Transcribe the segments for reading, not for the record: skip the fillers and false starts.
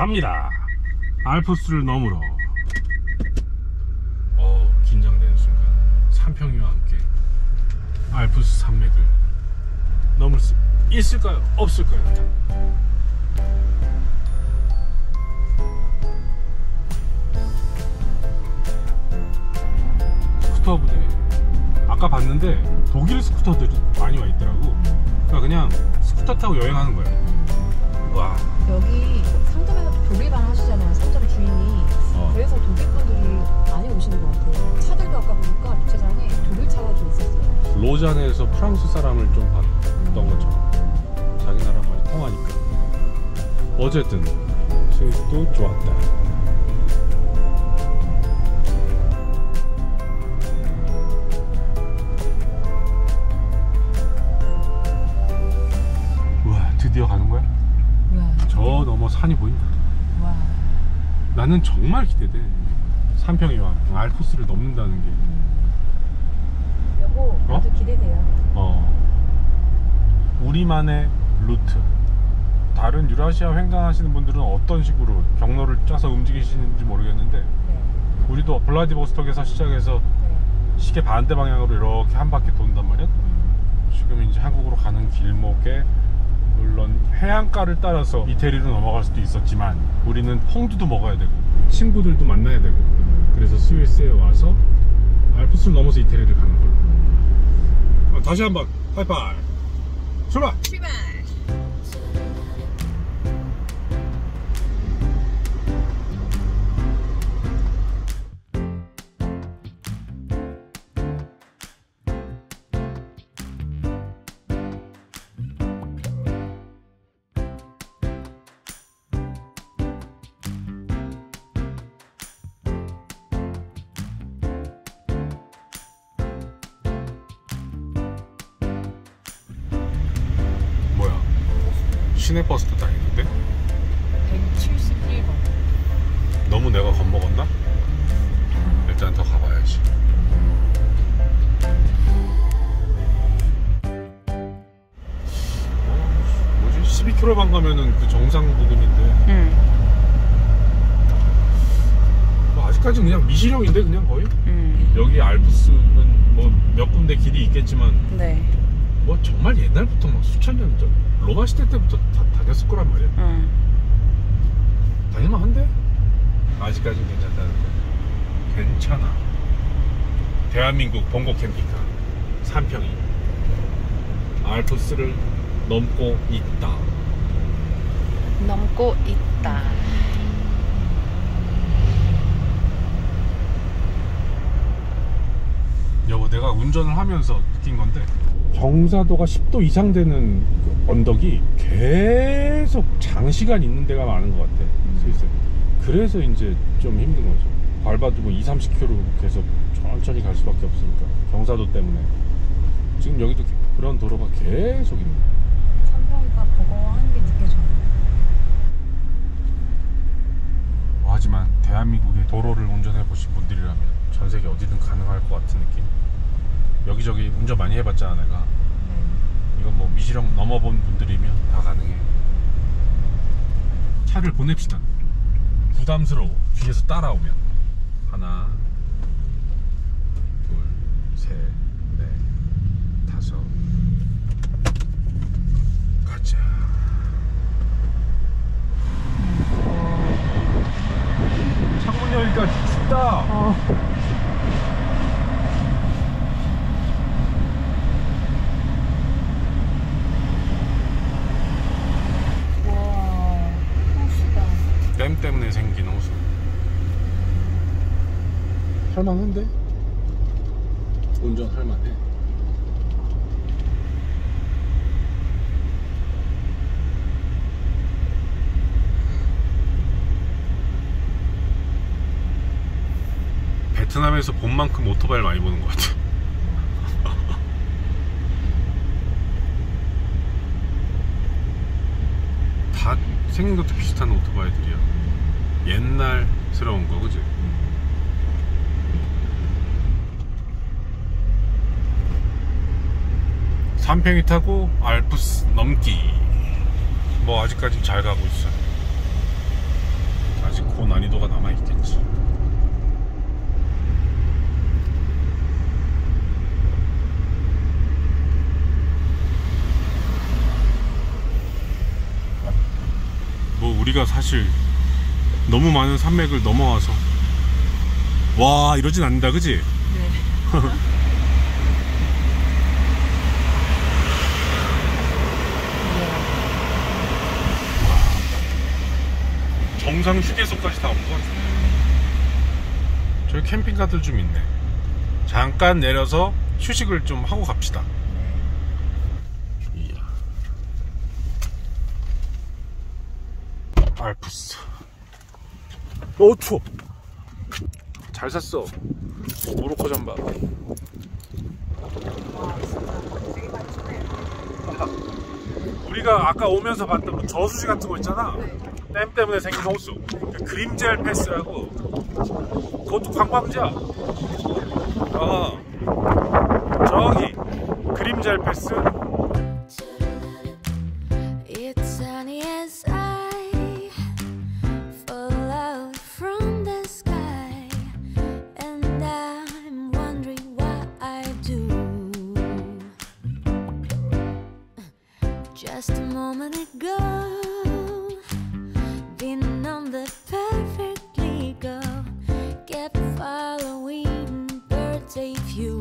갑니다. 알프스를 넘으러. 긴장되는 순간 산평이와 함께 알프스 산맥을 넘을 수 있을까요? 없을까요? 스쿠터 부대. 아까 봤는데 독일 스쿠터들이 많이 와 있더라고. 그러니까 그냥 스쿠터 타고 여행하는 거야. 와. 여기 상점에서 독일반 하시잖아요. 상점 주인이. 그래서 독일 분들이 많이 오시는 것 같아요. 차들도 아까 보니까 주차장에 독일 차가 좀 있었어요. 로잔에서 프랑스 사람을 좀 봤던 것처럼 자기 나라 말이 통하니까. 어쨌든 스위스도 좋았다. 우와, 드디어 가는 거야? 우와. 저 너머 산이 보인다. 와. 나는 정말 기대돼. 산평이와 알프스를 넘는다는 게. 여보, 나도 기대돼요. 우리만의 루트. 다른 유라시아 횡단하시는 분들은 어떤 식으로 경로를 짜서 움직이시는지 모르겠는데, 네. 우리도 블라디보스톡에서 시작해서 네. 시계 반대 방향으로 이렇게 한 바퀴 돈단 말이야. 지금 이제 한국으로 가는 길목에 물론 해안가를 따라서 이태리로 넘어갈 수도 있었지만 우리는 퐁두도 먹어야 되고 친구들도 만나야 되고, 그래서 스위스에 와서 알프스를 넘어서 이태리를 가는 걸로. 다시 한번 하이파이 출발! 출발! 시내버스도 다니는데? 171번. 너무 내가 겁먹었나? 일단 더 가봐야지. 뭐지? 12km만 가면은 그 정상 부근인데. 뭐 아직까지 그냥 미시령인데 그냥 거의? 여기 알프스는 뭐 몇 군데 길이 있겠지만 네. 뭐 정말 옛날부터 막 수천 년 전 로마 시대 때부터 다녔을 거란 말이야. 다닐만 한데? 아직까지는 괜찮다는 거야. 괜찮아. 대한민국 봉고 캠핑카 산평이 알프스를 넘고 있다. 넘고 있다. 여보, 내가 운전을 하면서 느낀 건데 경사도가 10도 이상 되는 언덕이 계속 장시간 있는 데가 많은 것 같아. 스위스. 그래서 이제 좀 힘든 거죠. 밟아도 뭐 20-30km 계속 천천히 갈 수밖에 없으니까, 경사도 때문에. 지금 여기도 그런 도로가 계속 있는 거야. 산평이가 버거워하는 게 느껴져요. 하지만 대한민국의 도로를 운전해 보신 분들이라면 전 세계 어디든 가능할 것 같은 느낌. 여기저기 운전 많이 해봤잖아 내가. 이건 뭐 미시령 넘어본 분들이면 다 가능해. 차를 보냅시다. 부담스러워. 뒤에서 따라오면. 하나, 둘, 셋, 넷, 다섯. 가자. 창문 여니까 춥다. 댐 때문에 생긴 호수. 할만한데? 운전 할만해. 베트남에서 본 만큼 오토바이를 많이 보는 것 같아. 다 생긴 것도 비슷한 오토바이들이야. 옛날스러운 거, 그지? 산팽이 타고 알프스 넘기. 뭐 아직까지 잘 가고 있어. 우리가 사실 너무 많은 산맥을 넘어와서 와 이러진 않는다 그지? 네. 정상 휴게소까지 다 온 것 같은데. 저기 캠핑카들 좀 있네. 잠깐 내려서 휴식을 좀 하고 갑시다. 이야. 알프스. 추워. 잘 샀어. 모로코 잠바. 우리가 아까 오면서 봤던 그 저수지 같은 거 있잖아. 댐 때문에 생긴 호수. 그 그림젤 패스라고. 그것도 관광지야. 저기 그림젤 패스. It's sunny as I fall out from the sky, and I'm wondering what I do. Just a moment ago, been on the perfectly go, kept following birthday view.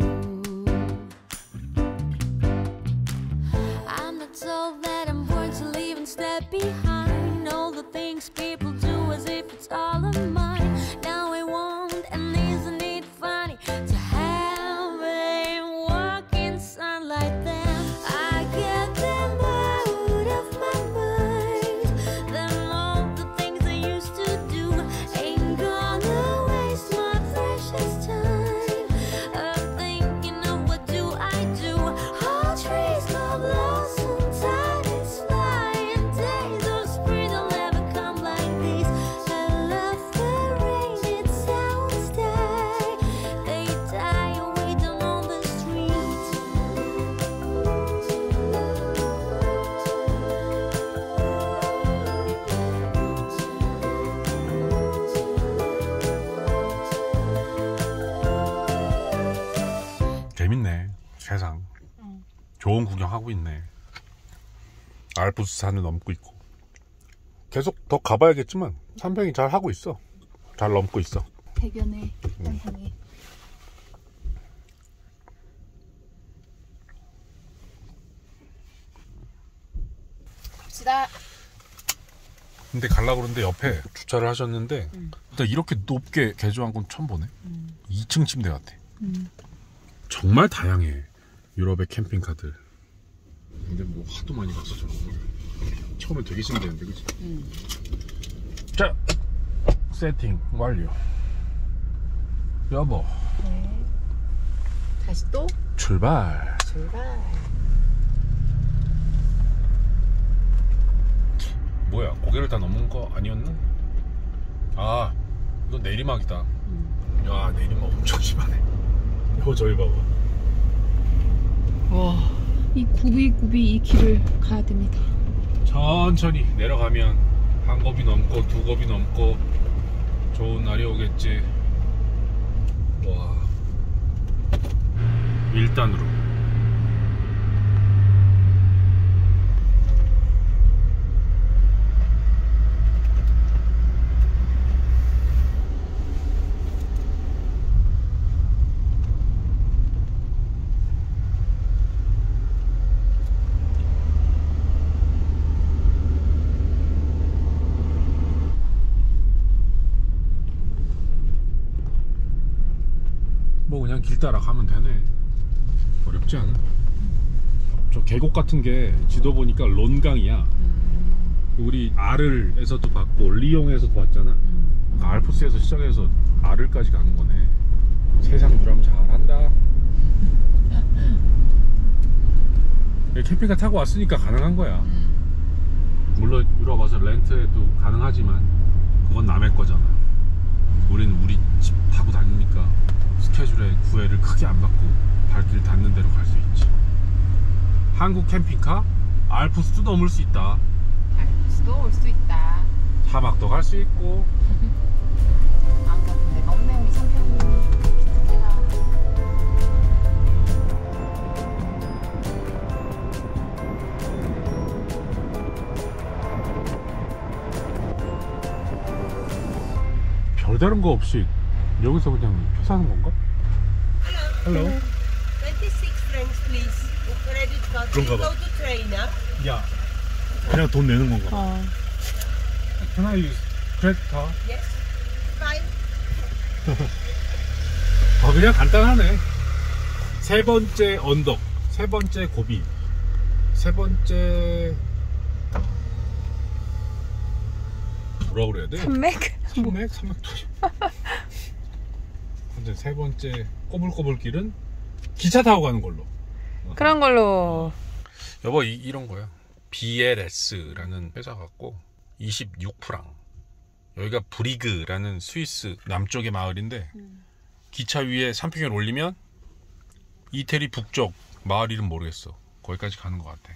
I'm not told that I'm born to leave and step behind all the things people do as if it's all of mine. Now I won't, and isn't it funny to have a walk in sunlight? Then I get them out of my mind. Then all the things I used to do ain't gonna waste my precious time of thinking of what do I do. All trees go blossom, time is flying, days of spring will never come like these. I love the rain, it sounds die, they die away down on the street. 재밌네 세상. 좋은 구경하고 있네. 알프스 산을 넘고 있고. 계속 더 가봐야겠지만 산병이 잘 하고 있어. 잘 넘고 있어. 해변에 한상에. 갑시다. 근데 가려고 그러는데 옆에 주차를 하셨는데 일단 이렇게 높게 개조한 건 처음 보네. 2층 침대 같아. 정말 다양해 유럽의 캠핑카들. 근데 뭐 하도 많이 봤어 저런 거. 처음에 되게 신기했는데 그치? 자 세팅 완료. 여보 네. 다시 또 출발. 출발. 뭐야 고개를 다 넘은 거 아니었나? 아 이거 내리막이다. 야 내리막 엄청 심하네. 저기 봐봐. 와, 이 굽이 이 길을 가야 됩니다. 천천히 내려가면 한 겁이 넘고 두 겁이 넘고 좋은 날이 오겠지. 와 1단으로 뭐 그냥 길 따라 가면 되네. 어렵지 않아. 저 계곡 같은 게 지도 보니까 론강이야. 우리 아를에서도 봤고 리옹에서도 봤잖아. 알프스에서 시작해서 아를까지 가는 거네. 세상 누람 잘한다. 캠핑카 타고 왔으니까 가능한 거야. 물론 유럽 와서 렌트해도 가능하지만 그건 남의 거잖아. 우리는 우리 집 타고 다니니까 스케줄에 구애를 크게 안 받고 발길 닿는 대로 갈 수 있지. 한국 캠핑카 알프스도 넘을 수 있다. 알프스도 올 수 있다. 사막도 갈 수 있고. 안 가본 데가 없네 우리 상평이. 별다른 거 없이 여기서 그냥 표 사는 건가? Hello. Hello. 26 francs, please. With credit card. 그런가 You 봐. go to trainer. 야, 그냥 돈 내는 건가? 어. Can I use credit card? Yes. Fine. 그냥 간단하네. 세 번째 언덕, 세 번째 고비, 세 번째 뭐라 그래야 돼? 산맥? 산맥도시. 근데 세 번째 꼬불꼬불 길은 기차 타고 가는 걸로. 그런 걸로. 여보 이런 거야. BLS라는 회사 같고 26프랑. 여기가 브리그라는 스위스 남쪽의 마을인데 기차 위에 3평을 올리면 이태리 북쪽 마을 이름 모르겠어. 거기까지 가는 것 같아.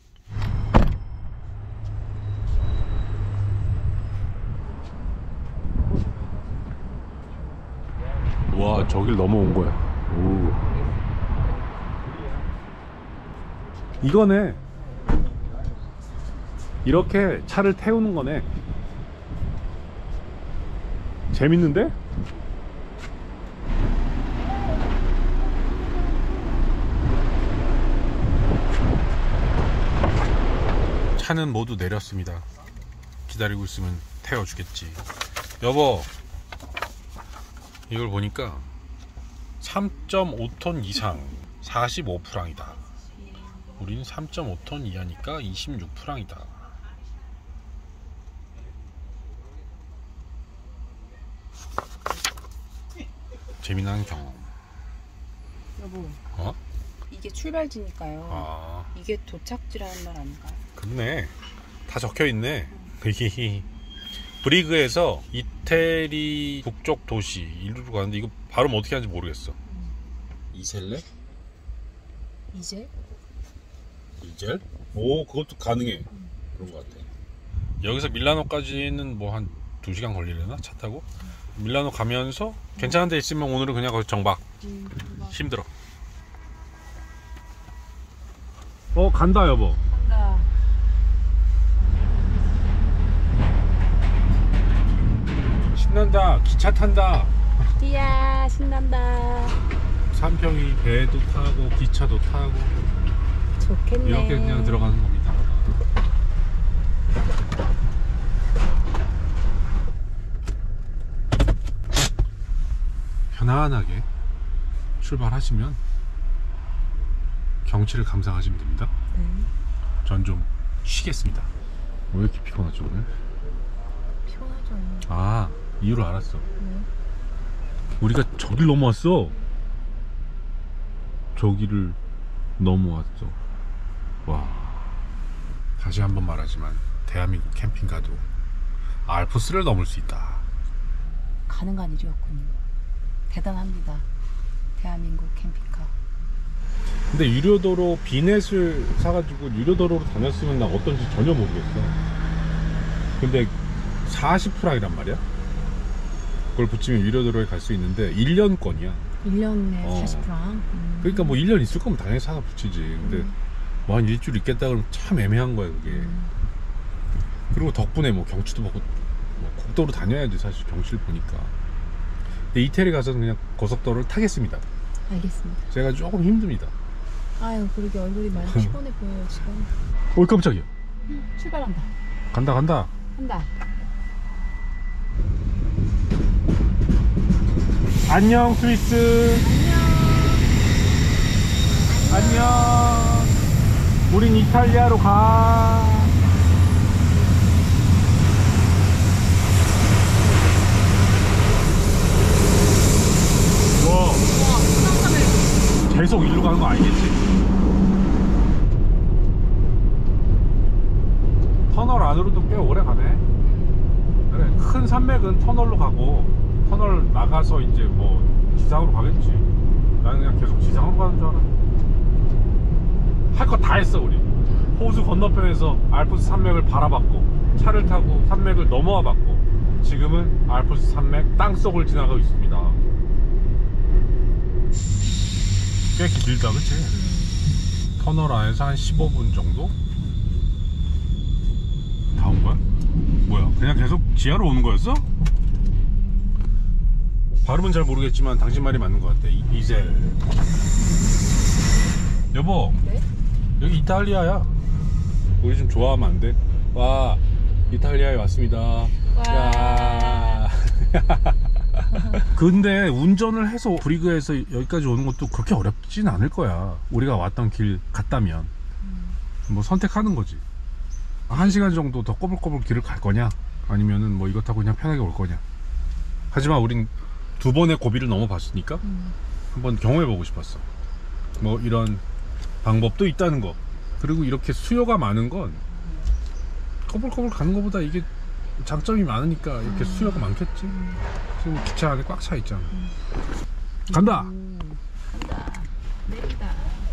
와, 저길 넘어온 거야. 오. 이거네. 이렇게 차를 태우는 거네. 재밌는데? 차는 모두 내렸습니다. 기다리고 있으면 태워주겠지. 여보, 이걸 보니까 3.5톤 이상 45프랑이다. 우리는 3.5톤 이하니까 26프랑이다. 재미난 경험. 여보. 어? 이게 출발지니까요. 아, 이게 도착지라는 말 아닌가요? 그렇네. 다 적혀있네. 브리그에서 이태리 북쪽 도시 이루로 가는데 이거 발음 어떻게 하는지 모르겠어. 이셀레? 이제? 이젤? 오, 그것도 가능해. 그런 것 같아. 여기서 밀라노까지는 뭐 한 2시간 걸리려나? 차 타고? 밀라노 가면서 괜찮은 데 있으면 오늘은 그냥 거기 정박. 힘들어. 간다 여보. 간다. 신난다. 기차 탄다. 이야, 신난다. 3평이 배도 타고 기차도 타고 좋겠네. 이렇게 그냥 들어가는 겁니다. 편안하게 출발하시면 경치를 감상하시면 됩니다. 네. 전 좀 쉬겠습니다. 왜 이렇게 피곤하죠 오늘? 피곤하죠. 아, 이유를 알았어. 네. 우리가 저길 넘어왔어. 저기를 넘어왔어. 와. 다시 한번 말하지만 대한민국 캠핑 가도 알프스를 넘을 수 있다. 가능한 일이었군요. 대단합니다. 대한민국 캠핑카. 근데 유료도로 비넷을 사가지고 유료도로로 다녔으면 나 어떤지 전혀 모르겠어. 근데 40프랑이란 말이야. 그걸 붙이면 유료도로에 갈 수 있는데 1년권이야. 1년에 어. 40프랑. 그러니까 뭐 1년 있을 거면 당연히 사다 붙이지. 근데 뭐 한 일주일 있겠다 그러면 참 애매한 거야 그게. 그리고 덕분에 뭐 경치도 보고 뭐 국도로 다녀야지 사실 경치를 보니까. 근데 이태리 가서는 그냥 고속도로를 타겠습니다. 알겠습니다. 제가 조금 힘듭니다. 아유, 그러게 얼굴이 많이 피곤해 보여요 지금. 어이 깜짝이야. 출발한다. 간다 간다. 한다. 안녕 스위스. 안녕. 우린 이탈리아로 가. 와. 계속 일로 가는 거 아니겠지? 터널 안으로도 꽤 오래 가네. 그래, 큰 산맥은 터널로 가고 터널 나가서 이제 뭐 지상으로 가겠지. 나는 그냥 계속 지상으로 가는 줄 알았는데 할 거 다 했어 우리. 호수 건너편에서 알프스 산맥을 바라봤고 차를 타고 산맥을 넘어와 봤고 지금은 알프스 산맥 땅속을 지나가고 있습니다. 꽤 길다 그치? 터널 안에서 한 15분 정도? 다 온 거야? 뭐야 그냥 계속 지하로 오는 거였어? 발음은 잘 모르겠지만 당신 말이 맞는 것 같아. 이젤. 여보. 네? 여기 이탈리아야. 우리 좀 좋아하면 안 돼? 와, 이탈리아에 왔습니다. 야. 근데 운전을 해서 브리그에서 여기까지 오는 것도 그렇게 어렵진 않을 거야. 우리가 왔던 길 같다면 뭐 선택하는 거지. 1시간 정도 더 꼬불꼬불 길을 갈 거냐, 아니면은 뭐 이거 타고 그냥 편하게 올 거냐. 하지만 우린 2번의 고비를 넘어봤으니까 한번 경험해보고 싶었어. 뭐 이런 방법도 있다는 거. 그리고 이렇게 수요가 많은 건 꼬불꼬불 가는 것보다 이게 장점이 많으니까 이렇게 수요가 많겠지. 지금 기차 안에 꽉 차 있잖아. 간다. 간다. 내린다.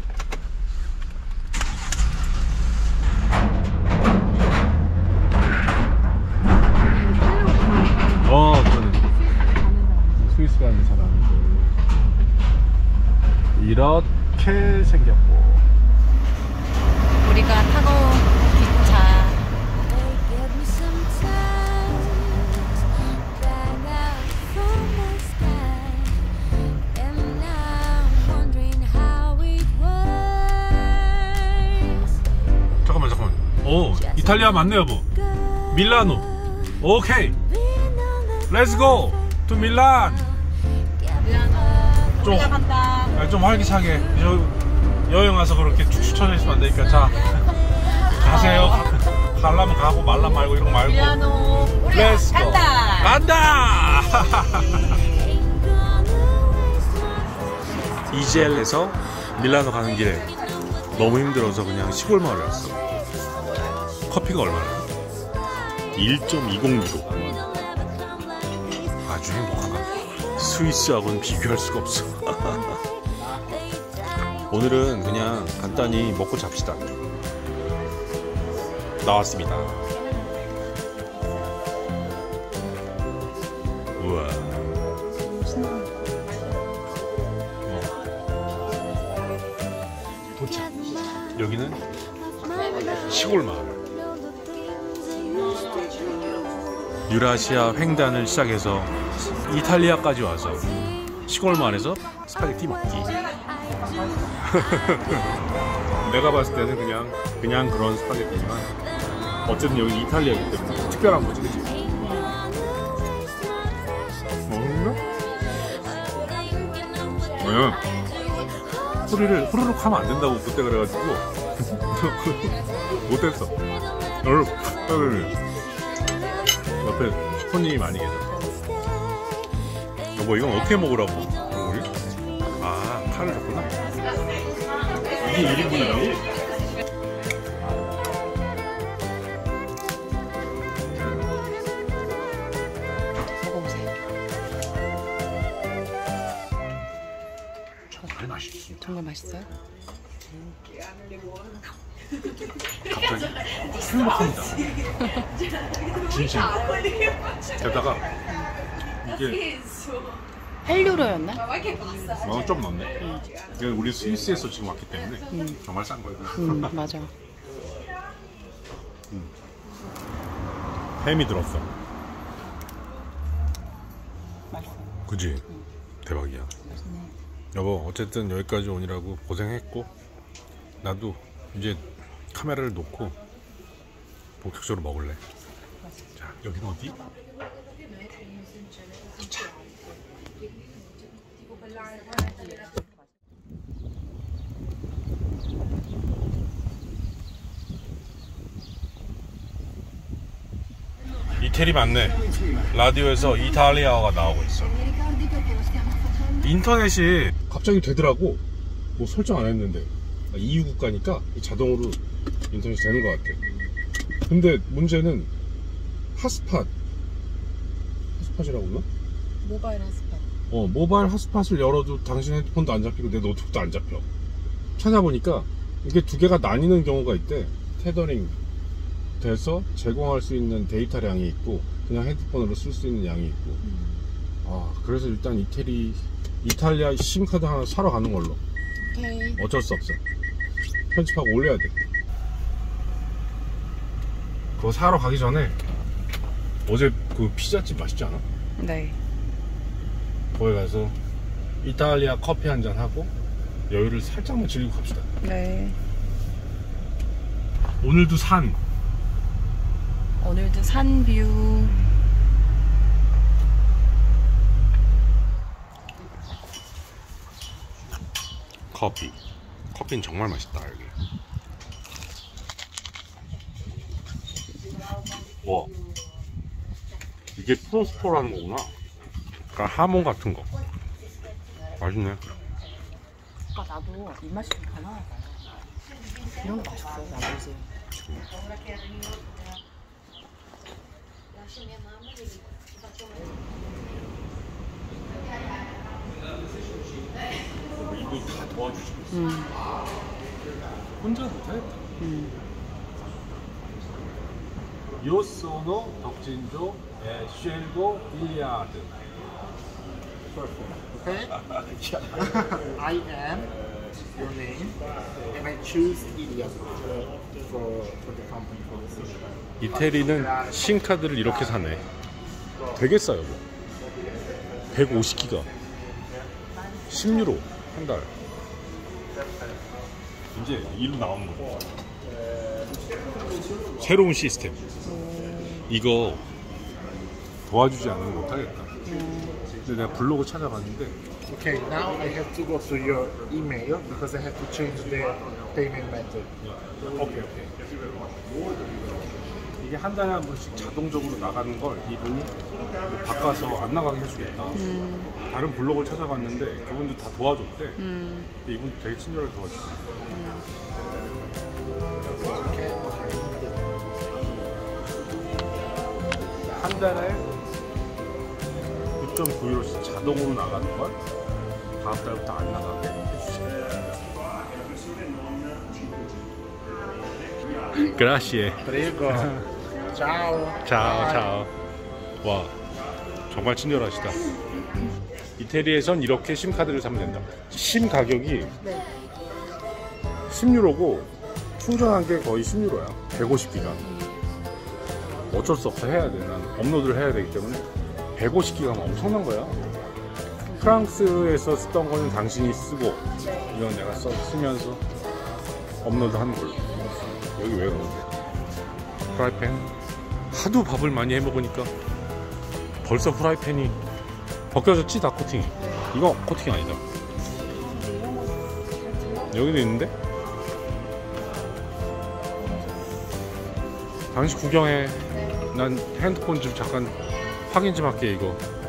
저는 스위스 가는 사람인데 이렇게 생겼고, 우리가 타고 기차. They give me some time, drag out from the sky, and now I'm wondering how it works. 잠깐만. 오, 이탈리아 맞네 여보. 밀라노. 오케이. Let's go to 밀란. 좀, 좀 활기차게. 여행 와서 그렇게 축축 처져 있으면 안 되니까. 자, 가세요. 가려면 가고 말라 말고 이런 거 말고. 밀라노. Let's go. 간다. 이젤에서 밀라노 가는 길에 너무 힘들어서 그냥 시골 마을에 왔어. 커피가 얼마나? 1.20유로. 아주 행복하다. 스위스하고는 비교할 수가 없어. 오늘은 그냥 간단히 먹고 잡시다. 나왔습니다. 우와. 도착. 여기는 시골 마을. 유라시아 횡단을 시작해서 이탈리아까지 와서 시골 마을에서 스파게티 먹기. 내가 봤을 때는 그냥 그런 스파게티지만 어쨌든 여기 이탈리아이기 때문에 특별한 거지, 그치? 먹는가? 왜냐면 소리를 후루룩 하면 안 된다고 그때 그래가지고 못했어. 옆에 손님이 많이 계셔서. 여보, 이건 어떻게 먹으라고? 우리? 아, 칼을 줬구나. 이게 1인분이라고? 먹어보세요. 정말 맛있어. 정말 맛있어요? 갑자기 행복합니다. 진심. 게다가 이게 8유로였나? 좀 넣네. 이게 우리 스위스에서 지금 왔기 때문에 정말 싼 거예요. 맞아. 햄이 들었어. 맛있어. 그지? 대박이야. 맛있네. 여보, 어쨌든 여기까지 오느라고 고생했고, 나도 이제 카메라를 놓고 본격적으로 먹을래. 자, 여기는 어디? 도착. 이태리 맞네. 라디오에서 이탈리아어가 나오고 있어. 인터넷이 갑자기 되더라고. 뭐 설정 안 했는데. EU 국가니까 자동으로 인터넷이 되는 것 같아. 근데 문제는 핫스팟이라고 했나? 모바일 핫스팟. 모바일 핫스팟을 열어도 당신 핸드폰도 안 잡히고 내 노트북도 안 잡혀. 찾아보니까 이게 두 개가 나뉘는 경우가 있대. 테더링 돼서 제공할 수 있는 데이터량이 있고 그냥 핸드폰으로 쓸 수 있는 양이 있고. 그래서 일단 이탈리아 심카드 하나 사러 가는 걸로. 오케이. 어쩔 수 없어. 편집하고 올려야 돼. 그거 사러 가기 전에 어제 그 피자집 맛있지 않아? 네. 거기 가서 이탈리아 커피 한잔 하고 여유를 살짝만 즐기고 갑시다. 네. 오늘도 산. 오늘도 산뷰. 커피는 정말 맛있다 여기. 와, 이게 프로스포라는 거구나. 그러니까 하몬 같은 거. 맛있네. 아까 나도 입맛이 좀 가난하다. 이런 거 맛있어. 나도 이제. 이거 다 도와주시고 있어. 혼자 못하겠다. Io sono Dokjinjo e scelgo Iliad. Okay? I am your name and I choose Iliad for the company for the system. 이태리는 신카드를 이렇게 사네. 되게 싸요. 150기가 10유로 한 달. 이제 일로 나오는 거. 새로운 시스템. 이거 도와주지 않으면 못하겠다. 근데 내가 블로그 찾아봤는데 Okay, now I have to go to your email because I have to change the payment method. 오케이. 이게 한 달에 한 번씩 자동적으로 나가는 걸 이분이 뭐 바꿔서 안 나가게 해주겠다. 다른 블로그를 찾아봤는데 그분도 다 도와줬대. 근데 이분 되게 친절하게 도와줬어. 한 달에 9.9유로씩 자동으로 나가는 걸 다음 달부터 안 나가게 해주세요. Grazie. Prego. Ciao. 차오. 와, 정말 친절하시다. 이태리에선 이렇게 심카드를 사면 된다. 심 가격이 10유로고 충전한 게 거의 10유로야. 150기가. 어쩔 수 없어 해야 돼. 난 업로드를 해야 되기 때문에 150기가면 엄청난 거야. 프랑스에서 쓰던 거는 당신이 쓰고 이건 내가 쓰면서 업로드 하는 걸로. 여기 왜 그런데? 프라이팬. 하도 밥을 많이 해 먹으니까 벌써 프라이팬이 벗겨졌지? 다 코팅이. 이거 코팅 아니다. 여기도 있는데? 당신 구경해. 난 핸드폰 좀 잠깐 확인 좀 할게. 이거